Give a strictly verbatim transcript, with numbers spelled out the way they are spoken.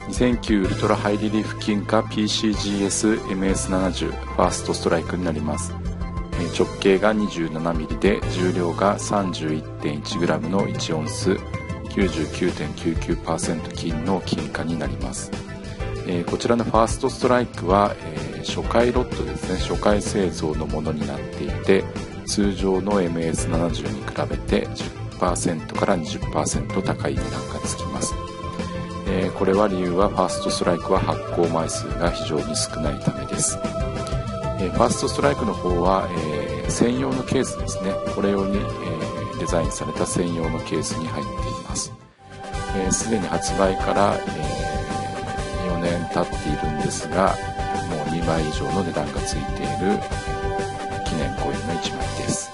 にせんきゅうウルトラハイリリーフ金貨 ピーシージーエスエムエスななじゅう ファーストストライクになります。直径が にじゅうななミリ で重量が さんじゅういってんいちグラム のいちオンス、きゅうじゅうきゅうてんきゅうきゅうパーセント 金の金貨になります。えー、こちらのファーストストライクは、えー、初回ロットですね、初回製造のものになっていて、通常の エムエスななじゅう に比べて じゅっパーセント から にじゅっパーセント 高い値段がつきます。えー、これは理由はファーストストライクは発行枚数が非常に少ないためです。えー、ファーストストライクの方は、えー、専用のケースですね、これ用に、えー、デザインされた専用のケースに入っています。すで、えー、に発売から、えー、よねん経っているんですが、もうにばい以上の値段がついている記念コインのいちまいです。